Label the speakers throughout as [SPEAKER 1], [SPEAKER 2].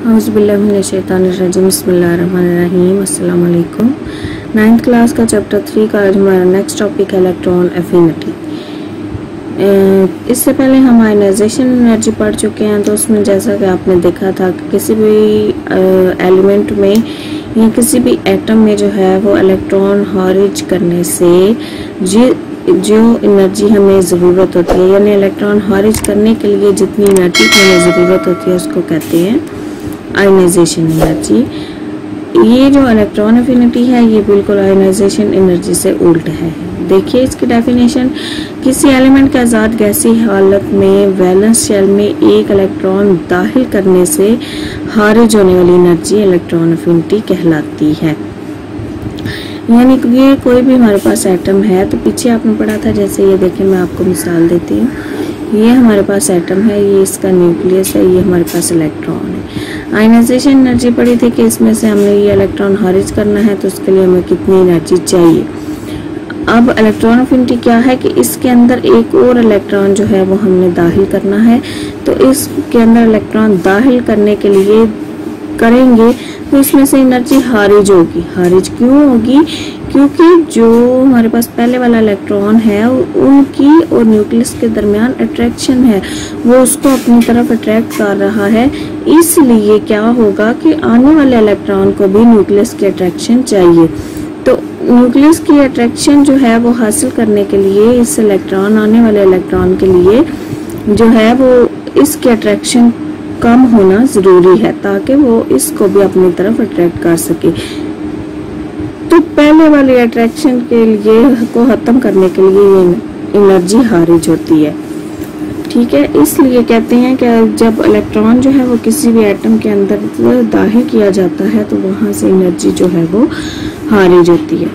[SPEAKER 1] औज़ुबिल्लाहिमिनश्शैतानिर्रजीम बिस्मिल्लाहिर्रहमानिर्रहीम अस्सलाम वालेकुम। 9th क्लास का चैप्टर 3 का आज हमारा नेक्स्ट टॉपिक है इलेक्ट्रॉन एफिनिटी। इससे पहले हम आयनाइजेशन एनर्जी पढ़ चुके हैं, तो उसमें जैसा कि आपने देखा था कि किसी भी एलिमेंट में या किसी भी एटम में जो है वो इलेक्ट्रॉन खारिज करने से जो एनर्जी हमें ज़रूरत होती है, यानी इलेक्ट्रॉन खारिज करने के लिए जितनी एनर्जी की हमें ज़रूरत होती है उसको कहते हैं आयनाइजेशन एनर्जी। ये जो इलेक्ट्रॉन एफिनिटी है ये बिल्कुल आयनाइजेशन एनर्जी से उल्ट है। देखिए इसकी डेफिनेशन, किसी एलिमेंट के आज़ाद गैसी हालत में वैलेंस शेल में एक इलेक्ट्रॉन दाखिल करने से खारिज होने वाली एनर्जी इलेक्ट्रॉन एफिनिटी कहलाती है। यानी कि ये कोई भी हमारे पास एटम है, तो पीछे आपने पढ़ा था, जैसे ये देखें मैं आपको मिसाल देती हूँ। ये हमारे पास एटम है, ये इसका न्यूक्लियस है, ये हमारे पास इलेक्ट्रॉन है। आयनाइजेशन एनर्जी पढ़ी थी कि इसमें से हमने ये इलेक्ट्रॉन खारिज करना है, तो उसके लिए हमें कितनी एनर्जी चाहिए। अब इलेक्ट्रॉन एफिनिटी क्या है कि इसके अंदर एक और इलेक्ट्रॉन जो है वो हमने दाखिल करना है, तो इसके अंदर इलेक्ट्रॉन दाखिल करने के लिए करेंगे तो इसमें से एनर्जी खारिज होगी। खारिज क्यों होगी? क्योंकि जो हमारे पास पहले वाला इलेक्ट्रॉन है उनकी और न्यूक्लियस के दरमियान अट्रैक्शन है, वो उसको अपनी तरफ अट्रैक्ट कर रहा है। इसलिए क्या होगा कि आने वाले इलेक्ट्रॉन को भी न्यूक्लियस की अट्रैक्शन चाहिए। तो न्यूक्लियस की अट्रैक्शन जो है वो हासिल करने के लिए इस इलेक्ट्रॉन, आने वाले इलेक्ट्रॉन के लिए जो है वो इसकी अट्रैक्शन कम होना ज़रूरी है, ताकि वो इसको भी अपनी तरफ अट्रैक्ट कर सके। तो पहले वाली अट्रैक्शन के लिए को ख़त्म करने के लिए ये एनर्जी खारिज होती है। ठीक है, इसलिए कहते हैं कि जब इलेक्ट्रॉन जो है वो किसी भी एटम के अंदर दाखिल किया जाता है तो वहाँ से एनर्जी जो है वो खारिज होती है।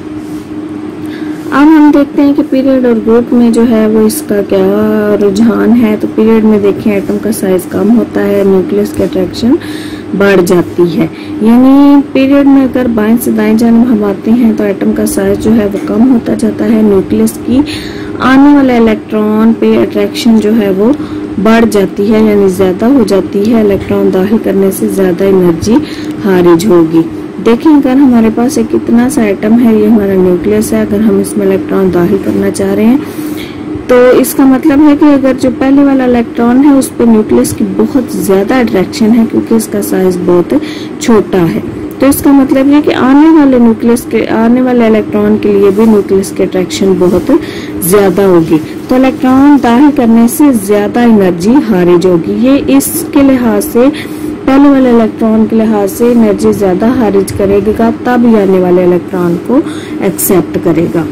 [SPEAKER 1] अब हम देखते हैं कि पीरियड और ग्रुप में जो है वो इसका क्या रुझान है। तो पीरियड में देखें एटम का साइज कम होता है, न्यूक्लियस की अट्रैक्शन बढ़ जाती है। यानी पीरियड में अगर बाएं से दाएं जानिब हम आते हैं तो एटम का साइज जो है वो कम होता जाता है, न्यूक्लियस की आने वाले इलेक्ट्रॉन पे अट्रैक्शन जो है वो बढ़ जाती है, यानी ज्यादा हो जाती है। इलेक्ट्रॉन दाखिल करने से ज्यादा एनर्जी खारिज होगी। देखें अगर हमारे पास एक इतना सा एटम है, ये हमारा न्यूक्लियस है, अगर हम इसमें इलेक्ट्रॉन दाखिल करना चाह रहे हैं तो इसका मतलब है कि अगर जो पहले वाला इलेक्ट्रॉन है उस पर न्यूक्लियस की बहुत ज्यादा अट्रैक्शन है, क्योंकि इसका साइज बहुत छोटा है। तो इसका मतलब ये कि आने वाले इलेक्ट्रॉन के लिए भी न्यूक्लियस की अट्रैक्शन बहुत ज्यादा होगी, तो इलेक्ट्रॉन दाखिल करने से ज्यादा एनर्जी खारिज होगी। ये इसके लिहाज से पहले वाले इलेक्ट्रॉन के लिहाज से एनर्जी ज्यादा खारिज करेगा, तब ही आने वाले इलेक्ट्रॉन को एक्सेप्ट करेगा।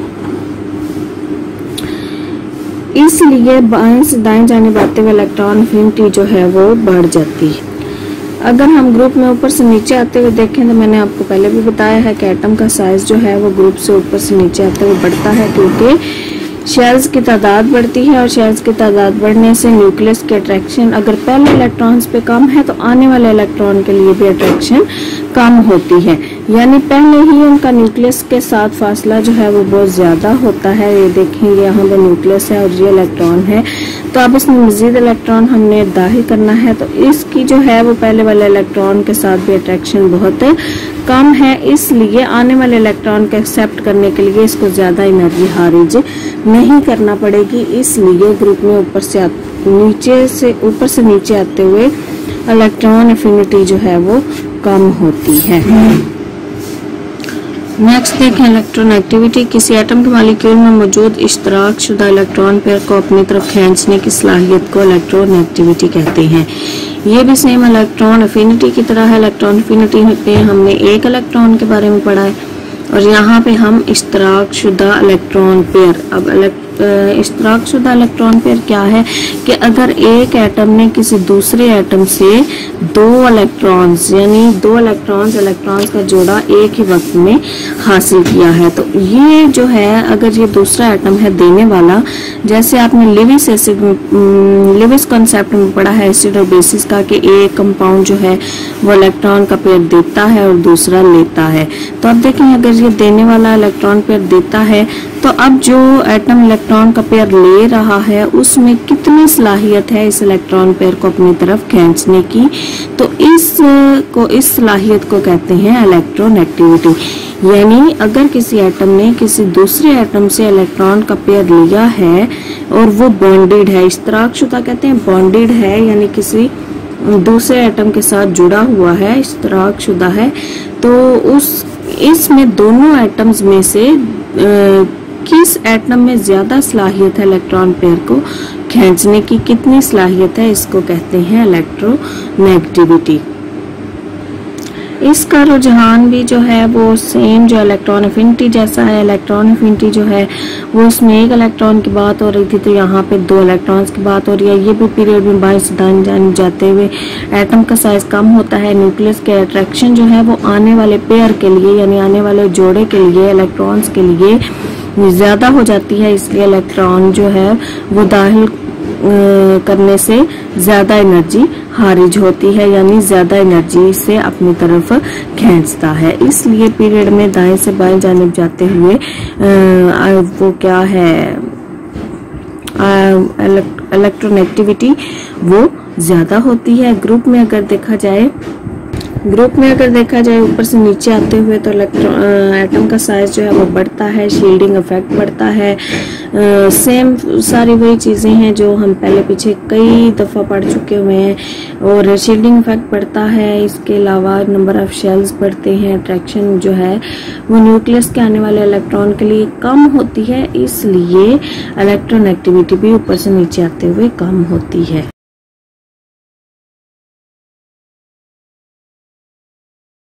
[SPEAKER 1] इसलिए बाएं से दाएं जाने आते हुए इलेक्ट्रॉन एफिनिटी जो है वो बढ़ जाती है। अगर हम ग्रुप में ऊपर से नीचे आते हुए देखें तो मैंने आपको पहले भी बताया है कि एटम का साइज जो है वो ग्रुप से ऊपर से नीचे आते हुए बढ़ता है, क्योंकि शेल्स की तादाद बढ़ती है और शेल्स की तादाद बढ़ने से न्यूक्लियस की अट्रैक्शन अगर पहले इलेक्ट्रॉन्स पे कम है तो आने वाले इलेक्ट्रॉन के लिए भी अट्रैक्शन कम होती है। यानी पहले ही उनका न्यूक्लियस के साथ फासला जो है वो बहुत ज्यादा होता है। ये देखेंगे यहाँ पे न्यूक्लियस है और ये इलेक्ट्रॉन है, तो अब इसमें मजीद इलेक्ट्रॉन हमने दाखिल करना है, तो इसकी जो है वो पहले वाले इलेक्ट्रॉन के साथ भी अट्रैक्शन बहुत कम है। इसलिए आने वाले इलेक्ट्रॉन को एक्सेप्ट करने के लिए इसको ज्यादा एनर्जी खारिज नहीं करना पड़ेगी। इसलिए ग्रुप में ऊपर से नीचे आते हुए इलेक्ट्रॉन एफिनिटी जो है वो कम होती है। नेक्स्ट देखें इलेक्ट्रॉन एक्टिविटी। किसी एटम के मॉलिक्यूल में मौजूद इश्तराक शुदा इलेक्ट्रॉन पेयर को अपनी तरफ खींचने की सलाहियत को इलेक्ट्रॉन एक्टिविटी कहते हैं। ये भी सेम इलेक्ट्रॉन एफिनिटी की तरह है। इलेक्ट्रॉन एफिनिटी पे हमने एक इलेक्ट्रॉन के बारे में पढ़ा है और यहाँ पे हम इश्तराक शुदा इलेक्ट्रॉन पेयर। अब इश्तराक शुदा इलेक्ट्रॉन पेयर क्या है कि अगर एक एटम ने किसी दूसरे एटम से दो इलेक्ट्रॉन्स का जोड़ा एक ही वक्त में हासिल किया है, तो ये जो है अगर ये दूसरा एटम है देने वाला, जैसे आपने लिविस कॉन्सेप्ट में पढ़ा है एसिड और बेसिस का, कि एक कंपाउंड जो है वो इलेक्ट्रॉन का पेयर देता है और दूसरा लेता है। तो अब देखें अगर ये देने वाला इलेक्ट्रॉन पेयर देता है तो अब जो एटम इलेक्ट्रॉन का पेयर ले रहा है उसमें कितनी सलाहियत है इस इलेक्ट्रॉन पेयर को अपनी तरफ खींचने की, तो इस सलाहियत को कहते हैं इलेक्ट्रोनेगेटिविटी। यानी अगर किसी एटम ने किसी दूसरे एटम से इलेक्ट्रॉन का पेयर लिया है और वो बॉन्डेड है, इश्तराकशुदा कहते हैं, बॉन्डेड है यानी किसी दूसरे एटम के साथ जुड़ा हुआ है, इश्तराकशुदा है, तो इसमें दोनों एटम्स में से किस एटम में ज्यादा सलाहियत है इलेक्ट्रॉन पेयर को खींचने की, कितनी सलाहियत है, इसको कहते हैं इलेक्ट्रोनेगेटिविटी। इसका रुझान भी जो है वो सेम जो इलेक्ट्रॉन एफिनिटी जैसा है। इलेक्ट्रॉन एफिनिटी जो है वो उसमें एक इलेक्ट्रॉन की बात हो रही थी, तो यहाँ पे 2 इलेक्ट्रॉन्स की बात हो रही है। ये भी पीरियड में बाएं से दाएं जाते हुए एटम का साइज कम होता है। न्यूक्लियस के अट्रैक्शन जो है वो आने वाले पेयर के लिए यानी आने वाले जोड़े के लिए, इलेक्ट्रॉन्स के लिए ज्यादा हो जाती है, इसलिए इलेक्ट्रॉन जो है वो दाखिल करने से ज्यादा एनर्जी खारिज होती है, यानी ज्यादा एनर्जी से अपनी तरफ खींचता है। इसलिए पीरियड में दाएं से बाएं जानिब जाते हुए वो क्या है, इलेक्ट्रोनेगेटिविटी वो ज्यादा होती है। ग्रुप में अगर देखा जाए ऊपर से नीचे आते हुए तो एटम का साइज जो है वो बढ़ता है, शील्डिंग इफेक्ट बढ़ता है। सेम सारी वही चीजें हैं जो हम पहले पीछे कई दफा पढ़ चुके हुए हैं। और शील्डिंग इफेक्ट बढ़ता है, इसके अलावा नंबर ऑफ शेल्स बढ़ते हैं, अट्रैक्शन जो है वो न्यूक्लियस के आने वाले इलेक्ट्रॉन के लिए कम होती है, इसलिए इलेक्ट्रोनेगेटिविटी भी ऊपर से नीचे आते हुए कम होती है।